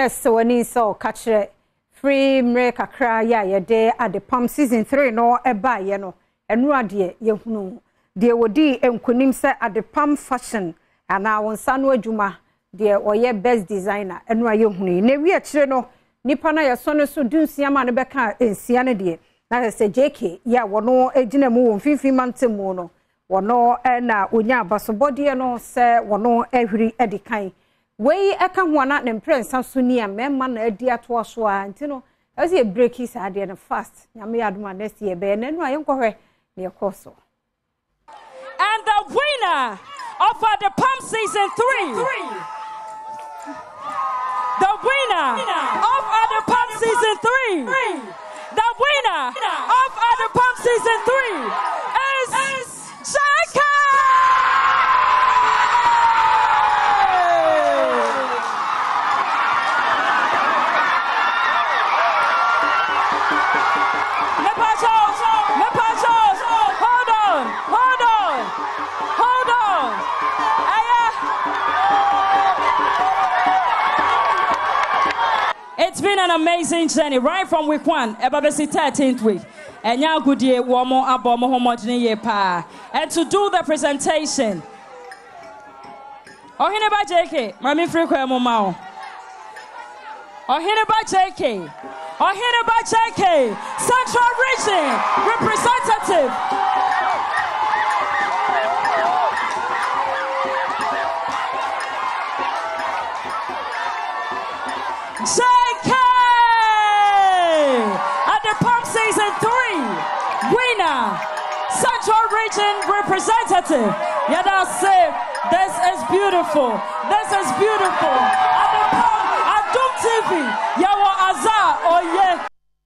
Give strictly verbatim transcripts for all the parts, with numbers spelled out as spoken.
Yes, so wani so kachre free mre kakra ya ye de ADEPAM season three no eba ye no enu ade ye hunu de wodi enkunim se ADEPAM fashion ana wonsa no adwuma de oye best designer enu aye hunu na wi akire no nipa na ye so no so dunsia ma ne beka ensia ne de na se J K ya wono egina mu won finfin mantemu no wono na onya abasobode no se wono ehwiri edikan we eka hoana ne mprensa so ni a memma na adi ato aso a ntino as ye break his ade na fast nyame aduma next year be na nu ayenkohwe ne ekoso. And the winner of ADEPAM season three, the winner of ADEPAM season three, the winner of ADEPAM season three is J K. It's been an amazing journey, right from week one, Ebabesi thirteenth week. And now good year, one more abomo homogeny pa. And to do the presentation, Ohineba J K, Mami Frikwe Momao. Ohineba J K, Ohineba J K, Central Region representative. J K, ADEPAM season three winner, Central Region representative. Yada say, this is beautiful. This is beautiful. ADEPAM, Adom T V, Yawa Azar, oh yeah.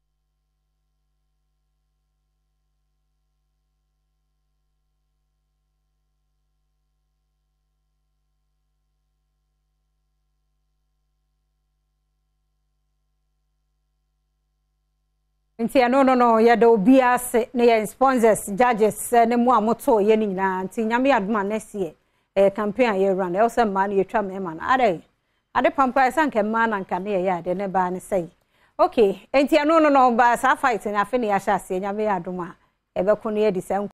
Nti no no no ya do bia se ne ya sponsors judges ne mu amoto ye ni nyina nti nyame aduma next year eh campaign ye run e also man ye twa me man ade ADEPAM kwa sanke man na nka ne ya de ne ba ne sei okay nti no no no ba sa fight na afi ne ya sha se nyame aduma e be ko ne ye di